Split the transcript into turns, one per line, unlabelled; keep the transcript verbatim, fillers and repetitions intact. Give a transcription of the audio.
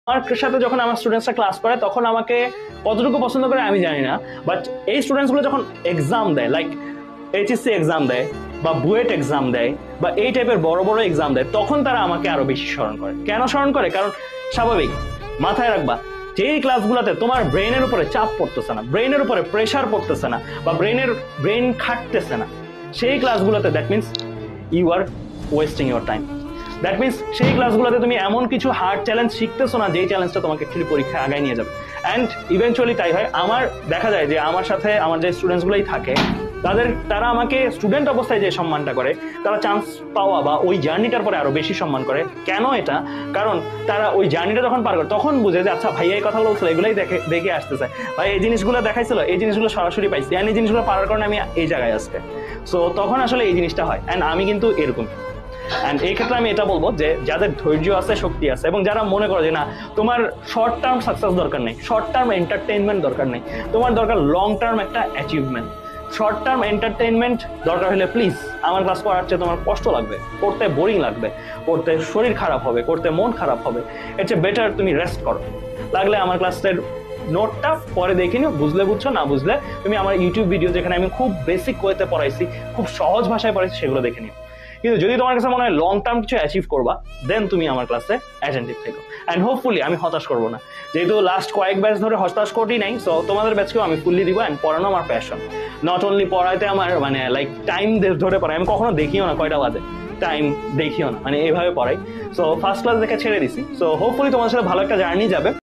আমার সাথে যখন আমার স্টুডেন্টসরা ক্লাস করে তখন আমাকে কতটুকু পছন্দ করে আমি জানি না, বাট এই স্টুডেন্টসগুলো যখন এক্সাম দেয়, লাইক এইচএসসি এক্সাম দেয় বা বুয়েট এক্সাম দেয় বা এই টাইপের বড় বড় এক্সাম দেয়, তখন তারা আমাকে আরো বেশি স্মরণ করে। কেন স্মরণ করে? কারণ স্বাভাবিক, মাথায় রাখবা যেই ক্লাসগুলোতে তোমার ব্রেনের উপরে চাপ পড়তেছে না, ব্রেনের উপরে প্রেশার পড়তেছে না বা ব্রেনের ব্রেন খাটতেছে না, সেই ক্লাসগুলোতে that means you are wasting your time. That means সেই ক্লাসগুলোতে তুমি এমন কিছু হার্ড চ্যালেঞ্জ শিখতেছো না যেই চ্যালেঞ্জটা তোমাকে অ্যাকচুয়ালি পরীক্ষায় আগায় নিয়ে যাবে। অ্যান্ড ইভেনচুয়ালি তাই হয়। আমার দেখা যায় যে আমার সাথে আমার যে স্টুডেন্টসগুলোই থাকে তাদের তারা আমাকে স্টুডেন্ট অবস্থায় যে সম্মানটা করে, তারা চান্স পাওয়া বা ওই জার্নিটার পরে আরো বেশি সম্মান করে। কেন এটা? কারণ তারা ওই জার্নিটা যখন পার করে তখন বুঝে যে আচ্ছা ভাইয়া এই কথা বলছিল, এগুলোই দেখে দেখে আসতেছে, ভাই এই জিনিসগুলো দেখাইছিল, এই জিনিসগুলো সরাসরি পাইছি, অ্যান্ড এই জিনিসগুলো পারার কারণে আমি এই জায়গায় আসছে। সো তখন আসলে এই জিনিসটা হয়। অ্যান্ড আমি কিন্তু এরকম। অ্যান্ড এই ক্ষেত্রে আমি এটা বলবো যে যাদের ধৈর্য আছে, শক্তি আছে, এবং যারা মনে করে যে না তোমার শর্ট টার্ম সাকসেস দরকার নেই, শর্ট টার্ম এন্টারটেইনমেন্ট দরকার নেই, তোমার দরকার লং টার্ম একটা অ্যাচিভমেন্ট। শর্ট টার্ম এন্টারটেইনমেন্ট দরকার হলে প্লিজ আমার ক্লাস করার চেয়ে তোমার কষ্ট লাগবে, পড়তে বোরিং লাগবে, পড়তে শরীর খারাপ হবে, করতে মন খারাপ হবে, এর চেয়ে বেটার তুমি রেস্ট করো। লাগলে আমার ক্লাসের নোটটা পরে দেখে নিও, বুঝলে বুঝছো, না বুঝলে তুমি আমার ইউটিউব ভিডিও যেখানে আমি খুব বেসিক ওয়েতে পড়াইছি, খুব সহজ ভাষায় পড়াইছি, সেগুলো দেখে নিও। কিন্তু যদি তোমার কাছে মনে হয় লং টার্ম কিছু অ্যাচিভ করবা, দেন তুমি আমার ক্লাসে অ্যাটেন্টিভ থেকো। অ্যান্ড হোপফুলি আমি হতাশ করবো না, যেহেতু লাস্ট কয়েক ব্যাচ ধরে হতাশ করি নাই, সো তোমাদের ব্যাচকেও আমি ফুললি দিব। অ্যান্ড পড়ানো আমার প্যাশন, নট অনলি পড়াইতে আমার মানে লাইক টাইম ধরে পড়াই, আমি কখনো দেখিও না কয়টা বাজে, টাইম দেখিও না, মানে এইভাবে পড়াই। সো ফার্স্ট ক্লাস দেখে ছেড়ে দিছি। সো হোপফুলি তোমাদের সাথে ভালো একটা জার্নি যাবে।